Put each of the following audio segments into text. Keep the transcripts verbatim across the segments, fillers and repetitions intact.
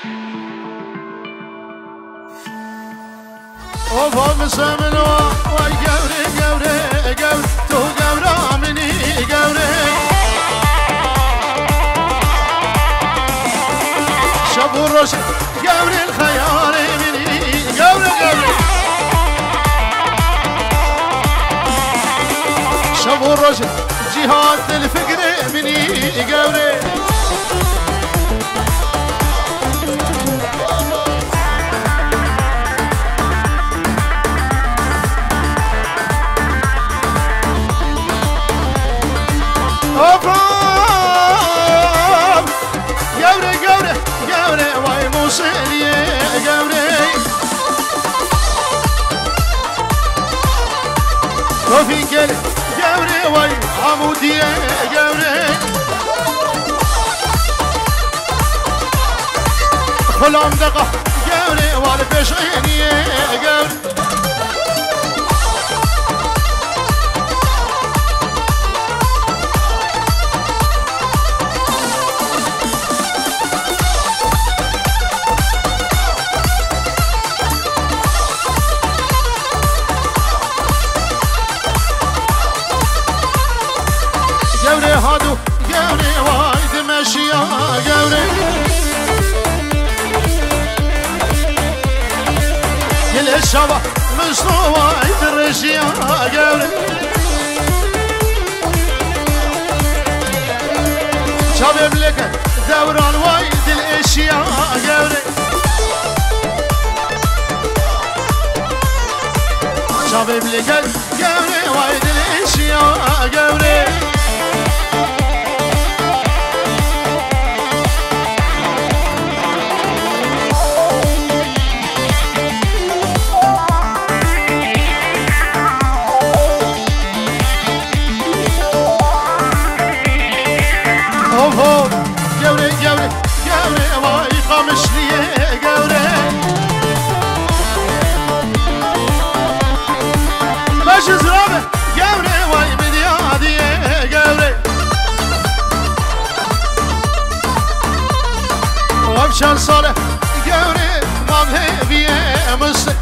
وفوق مسامن واي قوري قوري قوري تو قورا مني قوري شابو الرشد قوري الخيار مني قوري قوري شابو الرشد جهاد الفقر مني قوري أفرام قوري قوري قوري واي موصلي قوري توفي قلي قوري واي عمودي قوري خلام دقة قوري والبشعيني قوري قوري هادو قوري وايد ماشية قوري كل الشباب مصنوع وايد الرشية قوري شباب لك دوران وايد الاشياء قوري شباب لك قوري وايد الاشياء قوري قوري قوري قوري واي قامش لي قوري باش زرابه قوري واي بديادي قوري وابشر صالح قوري ما بهي مصر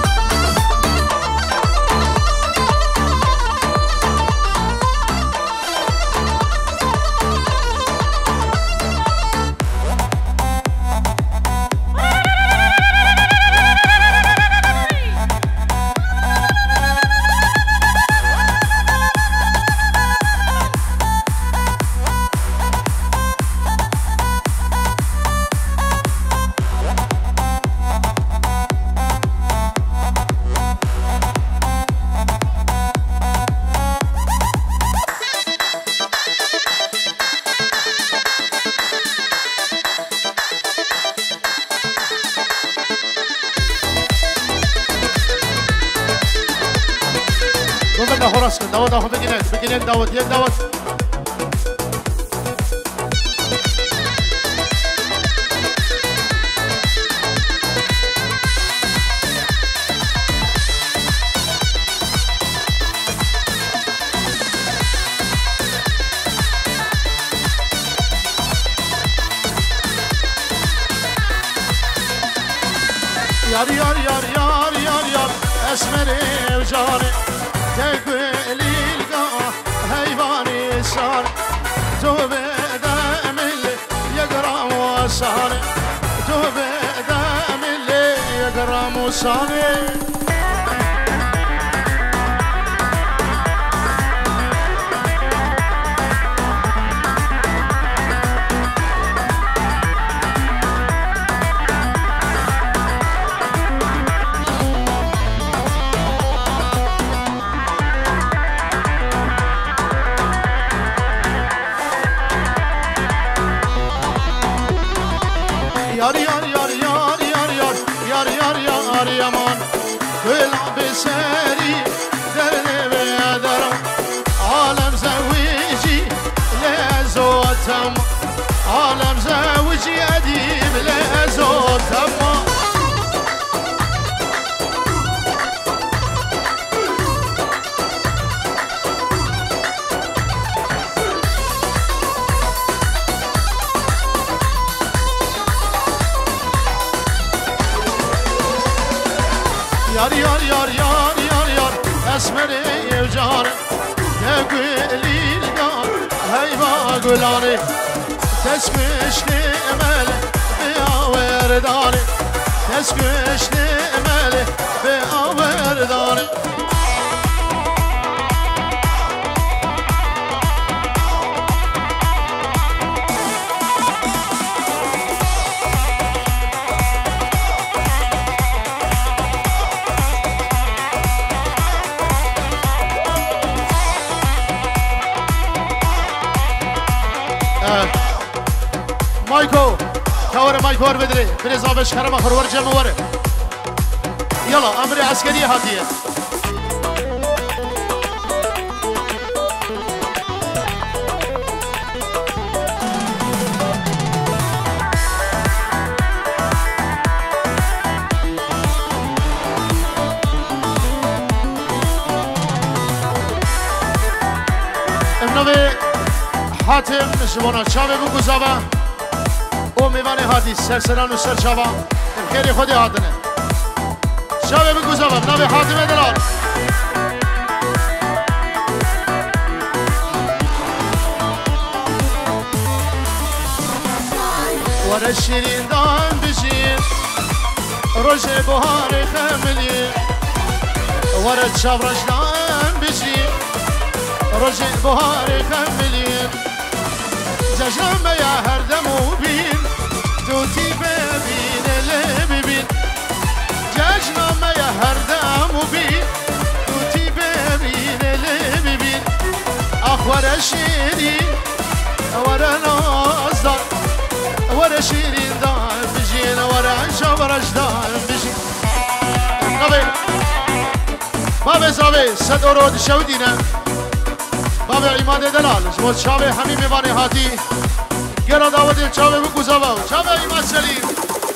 خلاص داود اخو بجنين بجنين داود يا داود يار يار يار يار يار يار اسمري وجاري تقولي القاه هيباني صار توب دام اللي يقرا وصار توب دام اللي يقرا وصار يار يار يار يار يار يار يار يار يار يمان والعب ساري درب يا درب عالم زوجي لا زوتم عالم زوجي أديب لا زوتم یار یار یار یار یار یار اسمره جان یا گلیل یار هی با گلانه تسکش نمل به آوردانه تسکش نمل به آوردانه مايكو كور مايكو ور بدري بريزابش كرم اخر ور جمع ور يلا امري عسكري هاتيه النبي حاتم جوانا شابه بو گزاوا او میوانه هاتی سرسران و سرچاوا خیلی خودی هاتنه شابه بو گزاوا نبی حاتم دلال ور شیرین دان بجین روز بهار خملی ور چاورش دان بجین روز بهار خملی جشنم یا هر دم و بین دوتی ببین لی ببین جشنم یا هر دم و بین دوتی ببین لی ببین اخوار شیرین ور نازدار ور شیرین دان بجین ور شابرش دان بجین نبی بابه زاوی صد اورو شودینه بابا ایمان دلال جواد شابه همین میوانه هاتی گرا داود شابه بو گزاوا شابه ایمان سلیم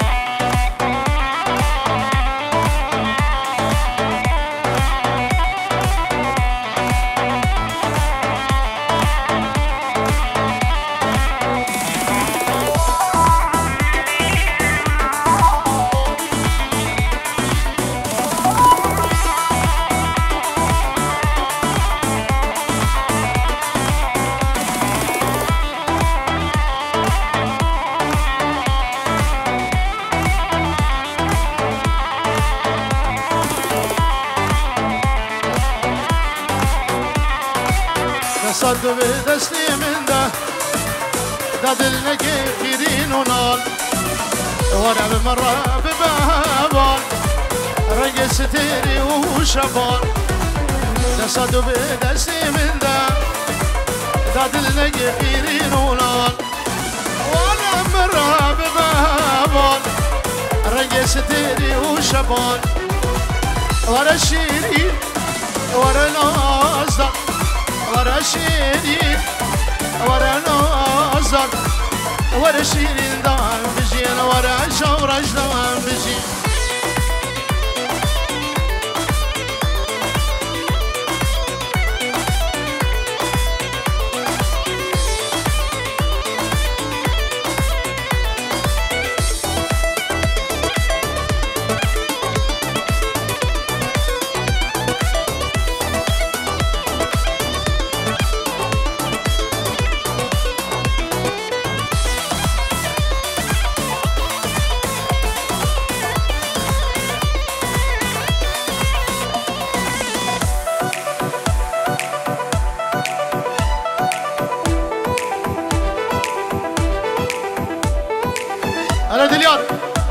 صد به دستی من ده ده دل نگه خیرین و نال ورا به مرا به بابان رنگ ستیری و شبان ده صد به دستی من ده ده دل نگه خیرین و نال ورا مرا به بابان رنگ ستیری و شبان ورا شیرین ورا نازدار ورا شیرین ورا نازدار ورا شیرین دان بجین ورا شورش دان بجین هلا دليار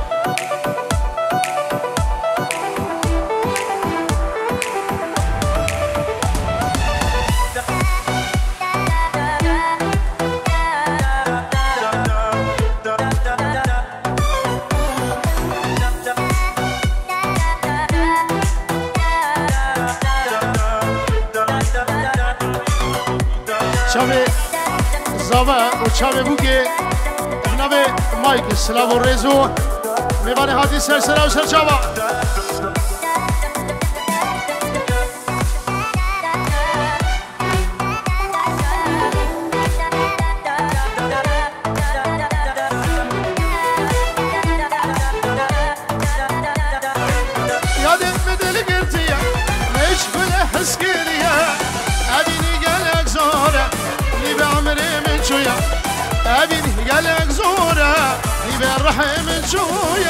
شابه زاوه و شابه بوگه نبی مایک سلام و رزو میوانه هاتی سر سر و سر چاوا یادم بدل شوية أبيني قالك زورة نبي الرحم شوية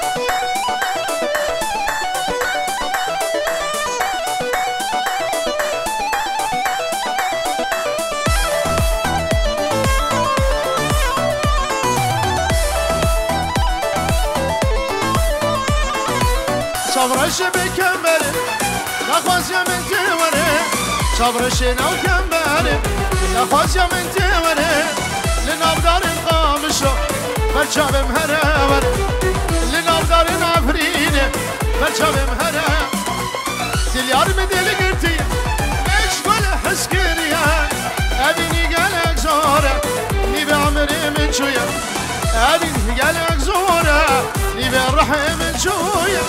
صبر الشبك كمل نخوص يا من توري صبر الشنا وكمل نخوص يا من توري لنبدار القامشة برشاب مهرور لنبدار نافرين برشاب مهرور دليار مدل قرتي ايش قول حسكريا ابيني قالك زورة نبي عمري من شوية ابيني قالك زورة نبي الرحم من شوية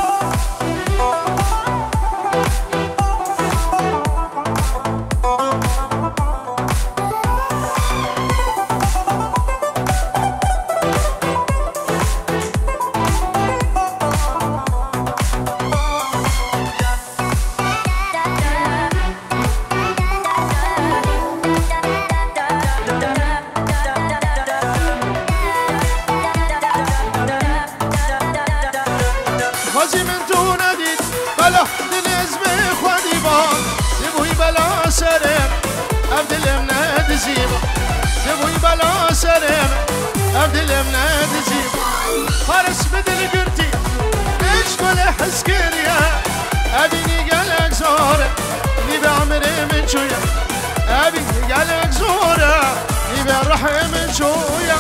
تبوي بلا سلام أبدل من تزيب خارس بدل قرتي إيش كل حس كريا أبيني قالك زورة نبي عمري من شوية أبيني قالك زورة نبي الرحم من شوية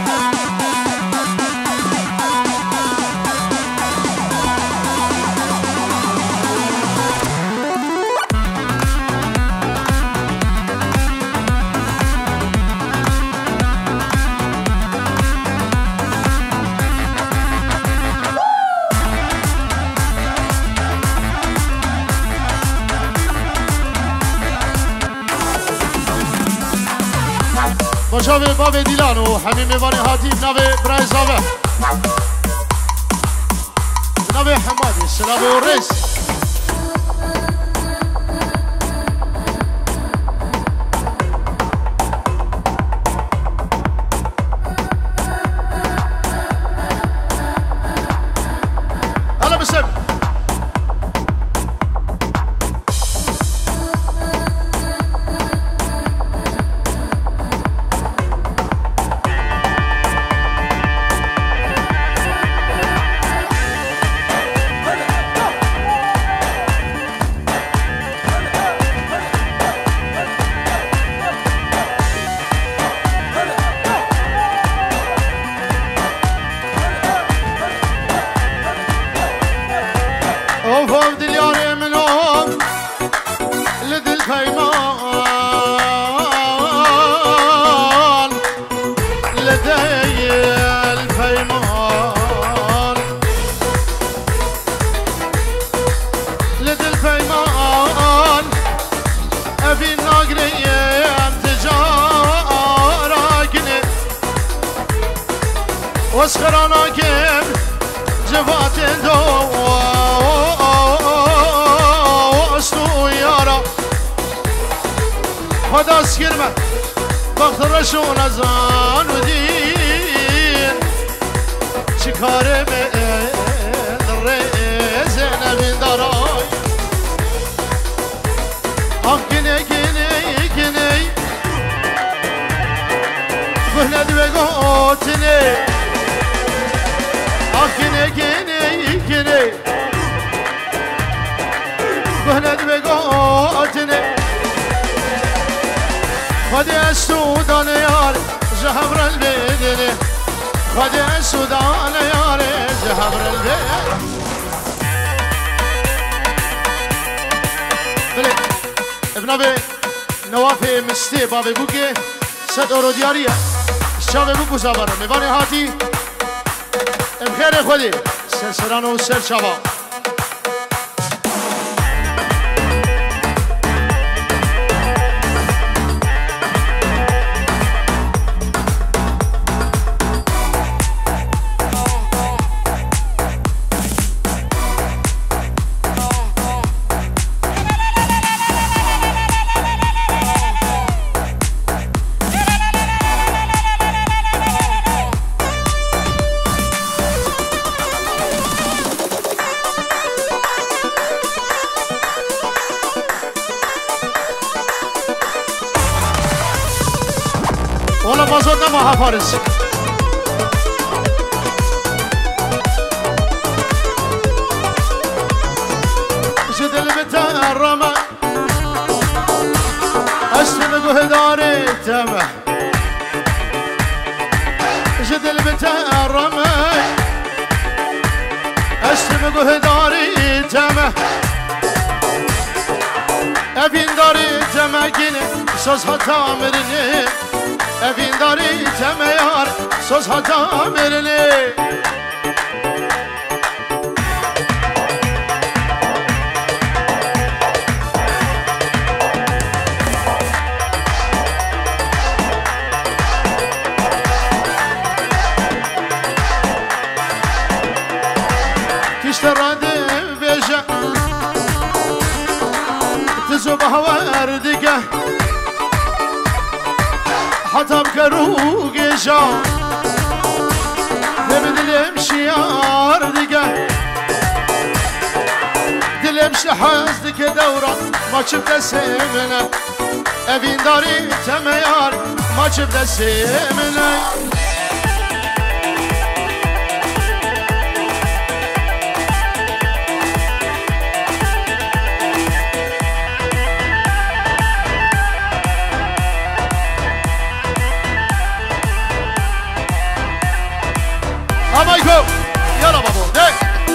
باشا باب دیلان و همین میوان هاتی نوی برای زاوه نوی حمادی سلام و رئیس هلا بسم واسخرانا كيف جفات دو واستو يارا خدا سكرمه بختر شون ازان ودين شكار من رزنا من دراي اكني كني كني بهند بقوتني كني كني كني بهند بقوتني خدي السودان يار جهبر البدن خدي السودان يار جهبر البدن بله ابن ابي نوافي مستي بابي بوكي ست اورو دياريه شابه بوكو زبر ميواني هاتي بخير خودي سرسران و سر شبا ما زود نما فارس جدل بتهرمه اشتم قهداري تمه جدل بتهرمه اشتم قهداري تمه افين داري تمه گینه سوز هتا مرنه افین داری تمیار سوز هتا مرنه کشت راده بیجه تزو بهوار دیگه حتى بكروق جا دلم شيار دقه دلم شحاز دك دورة ما شفت سيمنه افين داري تميار ما شفت سيمنه أمايكو يلا بابو دي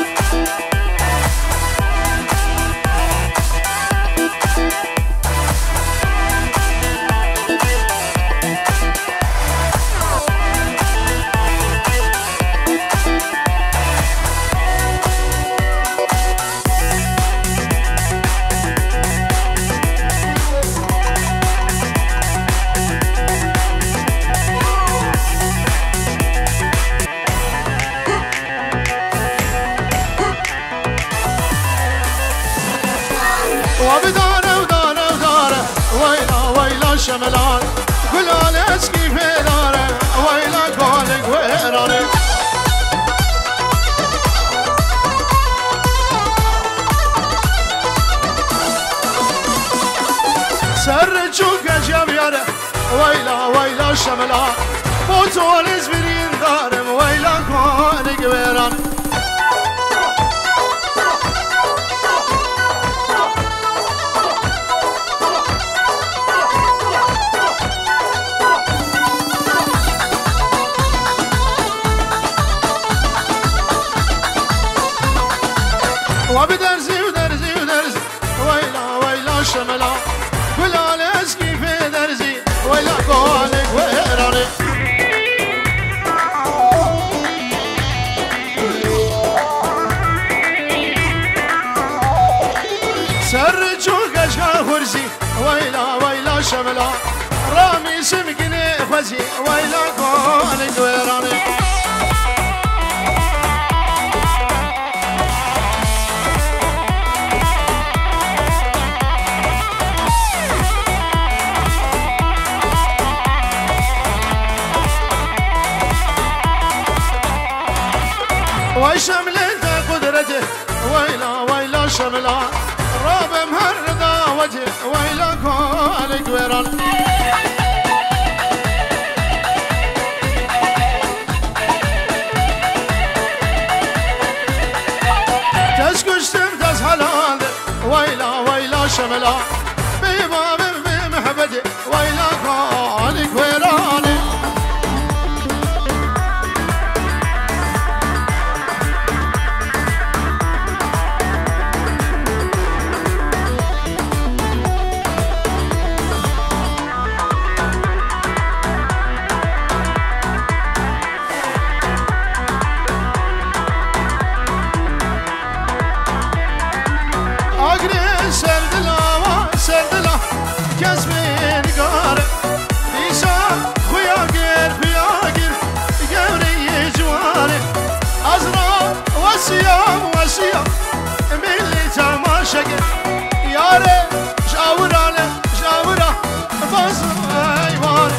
وبداره وداره وداره ويلا ويلا شملان قول اسكي في داره ويلا قولك ويراني سر تشوك جابيره ويلا ويلا شملان بوتول زبرين دارم ويلا قولك ويراني وبدرزي ودرزي ودرزي ويلا ويلا شملا قول على اسكي في درزي ويلا قولك ويراني سر تشوك اشكا خرزي ويلا ويلا شملا رامي سمكني خزي ويلا قولك ويراني وشملت قدرته ويلا ويلا شملا راب مهردا وجه ويلا قولك ويران تسكشتم تسحلان ويلا ويلا شملا بباب بمحبتي ويلا قولك ويراني كسبين قارئ إيشان خويا قير خويا قير قوري جواري أزرار وسيام وسيام من اللي تماشق يا ريت شاورا له شاورا بصر أيواري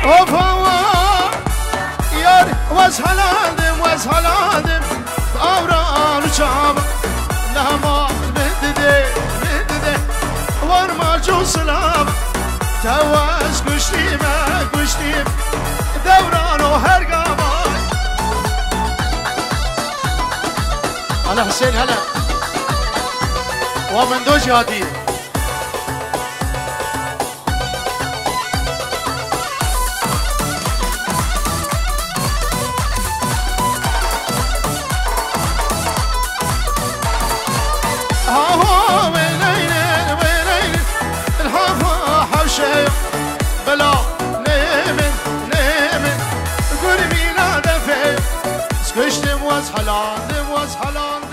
اوفا یار واز حلالم واز حلالم آوران چاب نما ندده ندده وارما جو سلام تواز گشتیم گشتیم دوران و هر گامان هلا حسين هلا ومن دو جهادي هاهو وينين وينين الحافة حوشي بلا نيمن نيمن قولي مينا دفي سكشتم واز حلال واز حلال